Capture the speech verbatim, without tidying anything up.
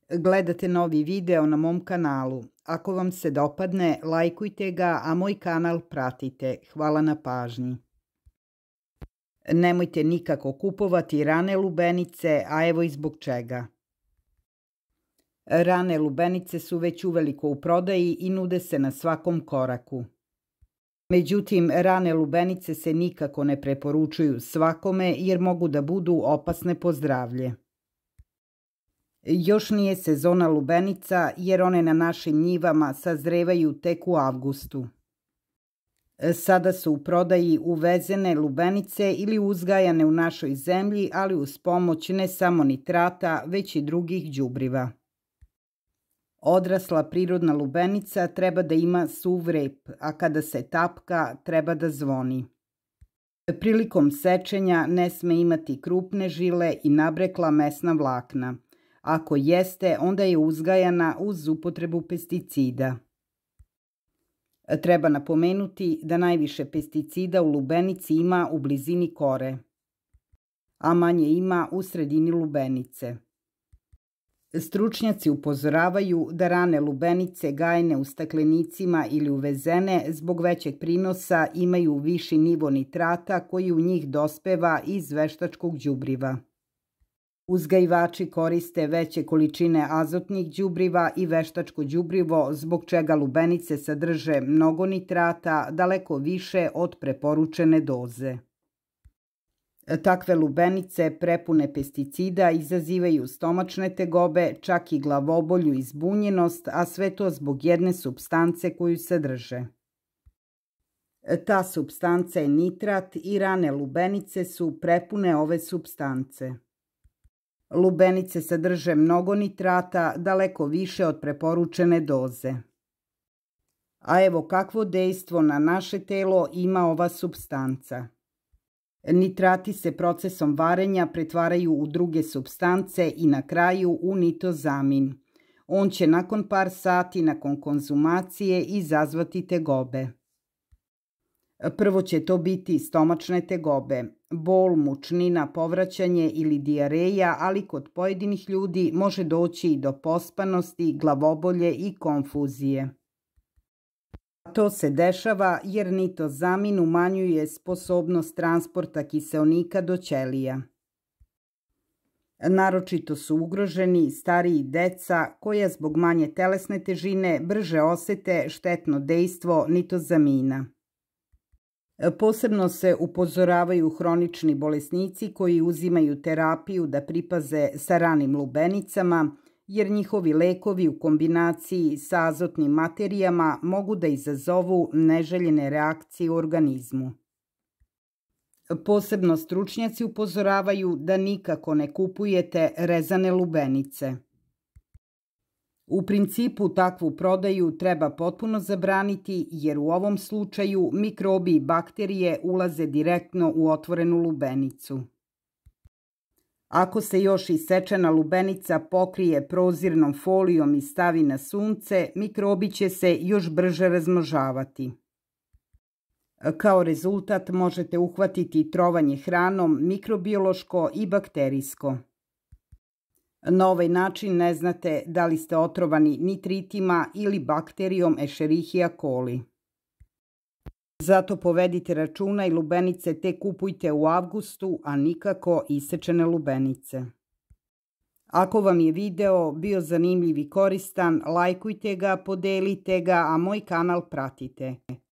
Gledate novi video na mom kanalu. Ako vam se dopadne, lajkujte ga, a moj kanal pratite. Hvala na pažnji. Nemojte nikako kupovati rane lubenice, a evo i zbog čega. Rane lubenice su već uveliko u prodaji i nude se na svakom koraku. Međutim, rane lubenice se nikako ne preporučuju svakome jer mogu da budu opasne po zdravlje. Još nije sezona lubenica jer one na našim njivama sazrevaju tek u avgustu. Sada su u prodaji uvezene lubenice ili uzgajane u našoj zemlji, ali uz pomoć ne samo nitrata, već i drugih đubriva. Odrasla prirodna lubenica treba da ima suv rep, a kada se tapka treba da zvoni. Prilikom sečenja ne sme imati krupne žile i nabrekla mesna vlakna. Ako jeste, onda je uzgajana uz upotrebu pesticida. Treba napomenuti da najviše pesticida u lubenici ima u blizini kore, a manje ima u sredini lubenice. Stručnjaci upozoravaju da rane lubenice gajene u staklenicima ili uvezene zbog većeg prinosa imaju viši nivo nitrata koji u njih dospeva iz veštačkog đubriva. Uzgajivači koriste veće količine azotnih đubriva i veštačko đubrivo, zbog čega lubenice sadrže mnogo nitrata, daleko više od preporučene doze. Takve lubenice prepune pesticida izazivaju stomačne tegobe, čak i glavobolju i zbunjenost, a sve to zbog jedne supstance koju sadrže. Ta supstanca je nitrat i rane lubenice su prepune ove supstance. Lubenice sadrže mnogo nitrata, daleko više od preporučene doze. A evo kakvo dejstvo na naše telo ima ova supstanca. Nitrati se procesom varenja pretvaraju u druge supstance i na kraju u nitozamin. On će nakon par sati nakon konzumacije izazvati tegobe. Prvo će to biti stomačne tegobe, bol, mučnina, povraćanje ili dijareja, ali kod pojedinih ljudi može doći i do pospanosti, glavobolje i konfuzije. To se dešava jer nitozamin umanjuje sposobnost transporta kiseonika do ćelija. Naročito su ugroženi stariji deca koja zbog manje telesne težine brže osete štetno dejstvo nitozamina. Posebno se upozoravaju hronični bolesnici koji uzimaju terapiju da pripaze sa ranim lubenicama, jer njihovi lekovi u kombinaciji sa azotnim materijama mogu da izazovu neželjene reakcije u organizmu. Posebno stručnjaci upozoravaju da nikako ne kupujete rezane lubenice. U principu takvu prodaju treba potpuno zabraniti jer u ovom slučaju mikrobi i bakterije ulaze direktno u otvorenu lubenicu. Ako se još isečena lubenica pokrije prozirnom folijom i stavi na sunce, mikrobi će se još brže razmnožavati. Kao rezultat možete uhvatiti trovanje hranom mikrobiološko i bakterijsko. Na ovaj način ne znate da li ste otrovani nitritima ili bakterijom Escherichia coli. Zato povedite računa i lubenice te kupujte u avgustu, a nikako isečene lubenice. Ako vam je video bio zanimljiv i koristan, lajkujte ga, podelite ga, a moj kanal pratite.